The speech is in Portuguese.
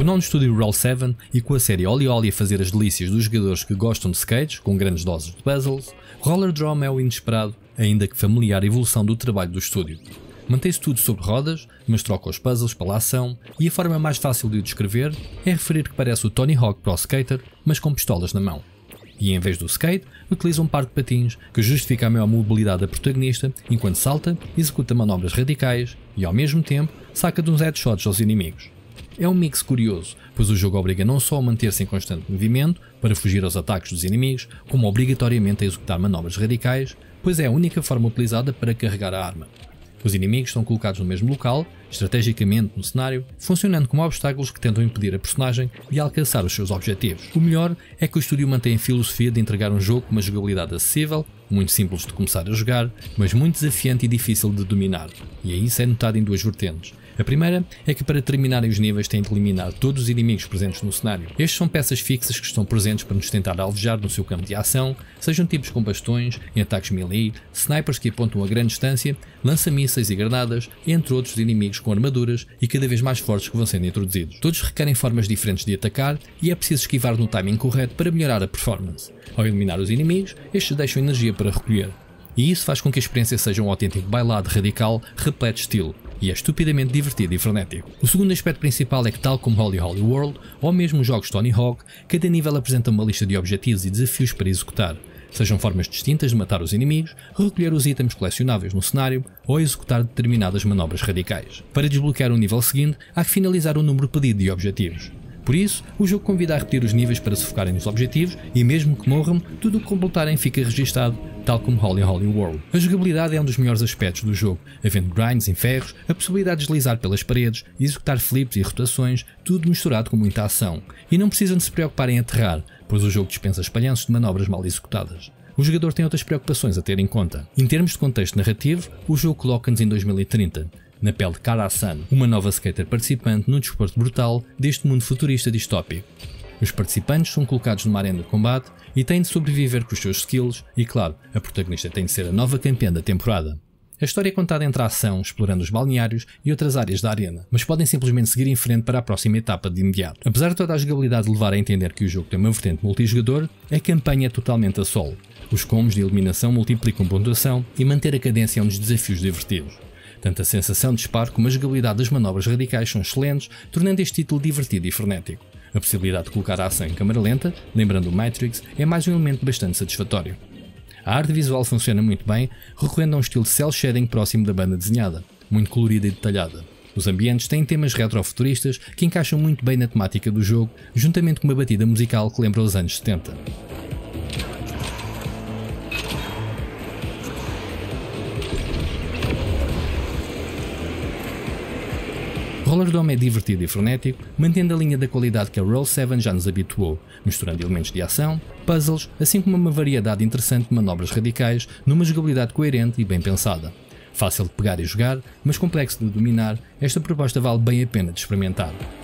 Com o nome do estúdio Roll 7 e com a série OlliOlli a fazer as delícias dos jogadores que gostam de skates, com grandes doses de puzzles, Roller Drome é o inesperado, ainda que familiar evolução do trabalho do estúdio. Mantém-se tudo sobre rodas, mas troca os puzzles pela ação, e a forma mais fácil de o descrever é referir que parece o Tony Hawk Pro Skater, mas com pistolas na mão. E em vez do skate, utiliza um par de patins que justifica a maior mobilidade da protagonista enquanto salta, executa manobras radicais e ao mesmo tempo saca de uns headshots aos inimigos. É um mix curioso, pois o jogo obriga não só a manter-se em constante movimento para fugir aos ataques dos inimigos, como obrigatoriamente a executar manobras radicais, pois é a única forma utilizada para carregar a arma. Os inimigos estão colocados no mesmo local, estrategicamente no cenário, funcionando como obstáculos que tentam impedir a personagem de alcançar os seus objetivos. O melhor é que o estúdio mantém a filosofia de entregar um jogo com uma jogabilidade acessível, muito simples de começar a jogar, mas muito desafiante e difícil de dominar. E isso é notado em duas vertentes. A primeira é que para terminarem os níveis têm de eliminar todos os inimigos presentes no cenário. Estes são peças fixas que estão presentes para nos tentar alvejar no seu campo de ação, sejam tipos com bastões, em ataques melee, snipers que apontam a grande distância, lança-mísseis e granadas, entre outros inimigos com armaduras e cada vez mais fortes que vão sendo introduzidos. Todos requerem formas diferentes de atacar e é preciso esquivar no timing correto para melhorar a performance. Ao eliminar os inimigos, estes deixam energia para recolher. E isso faz com que a experiência seja um autêntico bailado radical, repleto de estilo, e é estupidamente divertido e frenético. O segundo aspecto principal é que, tal como OlliOlli World, ou mesmo os jogos Tony Hawk, cada nível apresenta uma lista de objetivos e desafios para executar, sejam formas distintas de matar os inimigos, recolher os itens colecionáveis no cenário ou executar determinadas manobras radicais. Para desbloquear o nível seguinte, há que finalizar o número pedido de objetivos. Por isso, o jogo convida a repetir os níveis para se focarem nos objetivos e mesmo que morram, tudo o que completarem fica registado, tal como OlliOlli World. A jogabilidade é um dos melhores aspectos do jogo, havendo grinds em ferros, a possibilidade de deslizar pelas paredes, executar flips e rotações, tudo misturado com muita ação. E não precisam de se preocupar em aterrar, pois o jogo dispensa espalhanços de manobras mal executadas. O jogador tem outras preocupações a ter em conta. Em termos de contexto narrativo, o jogo coloca-nos em 2030. Na pele de Kara-san, uma nova skater participante no desporto brutal deste mundo futurista distópico. Os participantes são colocados numa arena de combate e têm de sobreviver com os seus skills e, claro, a protagonista tem de ser a nova campeã da temporada. A história é contada entre a ação, explorando os balneários e outras áreas da arena, mas podem simplesmente seguir em frente para a próxima etapa de imediato. Apesar de toda a jogabilidade levar a entender que o jogo tem uma vertente multijogador, a campanha é totalmente a solo. Os combos de eliminação multiplicam pontuação e manter a cadência é um dos desafios divertidos. Tanto a sensação de disparo como a jogabilidade das manobras radicais são excelentes, tornando este título divertido e frenético. A possibilidade de colocar a ação em câmara lenta, lembrando o Matrix, é mais um elemento bastante satisfatório. A arte visual funciona muito bem, recorrendo a um estilo de cel shading próximo da banda desenhada, muito colorida e detalhada. Os ambientes têm temas retrofuturistas que encaixam muito bem na temática do jogo, juntamente com uma batida musical que lembra os anos 70. Roller Drome é divertido e frenético, mantendo a linha da qualidade que a Roll 7 já nos habituou, misturando elementos de ação, puzzles, assim como uma variedade interessante de manobras radicais, numa jogabilidade coerente e bem pensada. Fácil de pegar e jogar, mas complexo de dominar, esta proposta vale bem a pena de experimentar.